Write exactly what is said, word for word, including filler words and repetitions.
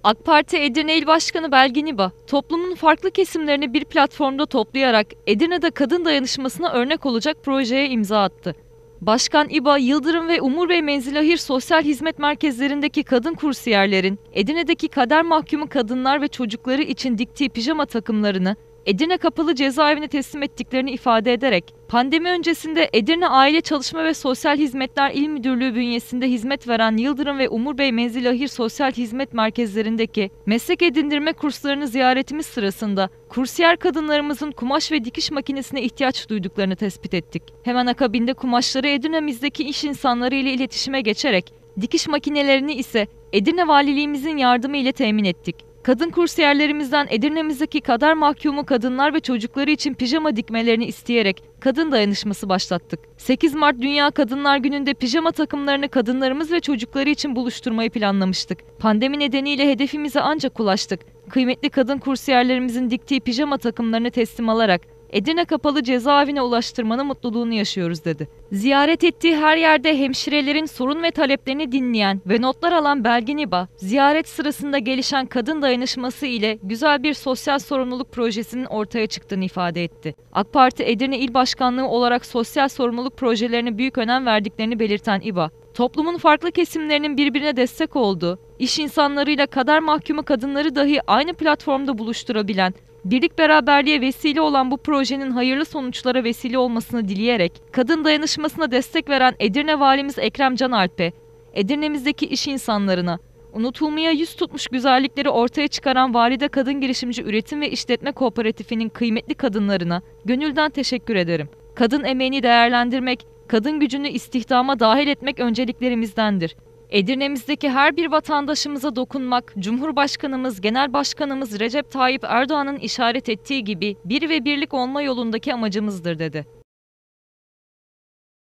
AK Parti Edirne İl Başkanı Belgin İba, toplumun farklı kesimlerini bir platformda toplayarak Edirne'de kadın dayanışmasına örnek olacak projeye imza attı. Başkan İba, Yıldırım ve Umur Bey Menzilahir Sosyal Hizmet Merkezlerindeki kadın kursiyerlerin Edirne'deki kader mahkumu kadınlar ve çocukları için diktiği pijama takımlarını Edirne Kapalı Cezaevine teslim ettiklerini ifade ederek, pandemi öncesinde Edirne Aile Çalışma ve Sosyal Hizmetler İl Müdürlüğü bünyesinde hizmet veren Yıldırım ve Umur Bey Menzilahir Sosyal Hizmet Merkezlerindeki meslek edindirme kurslarını ziyaretimiz sırasında kursiyer kadınlarımızın kumaş ve dikiş makinesine ihtiyaç duyduklarını tespit ettik. Hemen akabinde kumaşları Edirne'mizdeki iş insanları ile iletişime geçerek dikiş makinelerini ise Edirne Valiliğimizin yardımı ile temin ettik. Kadın kursiyerlerimizden Edirne'mizdeki kader mahkumu kadınlar ve çocukları için pijama dikmelerini isteyerek kadın dayanışması başlattık. sekiz Mart Dünya Kadınlar Günü'nde pijama takımlarını kadınlarımız ve çocukları için buluşturmayı planlamıştık. Pandemi nedeniyle hedefimize ancak ulaştık. Kıymetli kadın kursiyerlerimizin diktiği pijama takımlarını teslim alarak Edirne Kapalı Cezaevine ulaştırmanın mutluluğunu yaşıyoruz dedi. Ziyaret ettiği her yerde hemşirelerin sorun ve taleplerini dinleyen ve notlar alan Belgin İba, ziyaret sırasında gelişen kadın dayanışması ile güzel bir sosyal sorumluluk projesinin ortaya çıktığını ifade etti. AK Parti Edirne İl Başkanlığı olarak sosyal sorumluluk projelerine büyük önem verdiklerini belirten İba, toplumun farklı kesimlerinin birbirine destek olduğu, iş insanlarıyla kader mahkumu kadınları dahi aynı platformda buluşturabilen, birlik beraberliğe vesile olan bu projenin hayırlı sonuçlara vesile olmasını dileyerek, kadın dayanışmasına destek veren Edirne Valimiz Ekrem Can Alp'e, Edirne'mizdeki iş insanlarına, unutulmaya yüz tutmuş güzellikleri ortaya çıkaran Valide Kadın Girişimci Üretim ve İşletme Kooperatifinin kıymetli kadınlarına gönülden teşekkür ederim. Kadın emeğini değerlendirmek, kadın gücünü istihdama dahil etmek önceliklerimizdendir. Edirne'mizdeki her bir vatandaşımıza dokunmak, Cumhurbaşkanımız, Genel Başkanımız Recep Tayyip Erdoğan'ın işaret ettiği gibi bir ve birlik olma yolundaki amacımızdır dedi.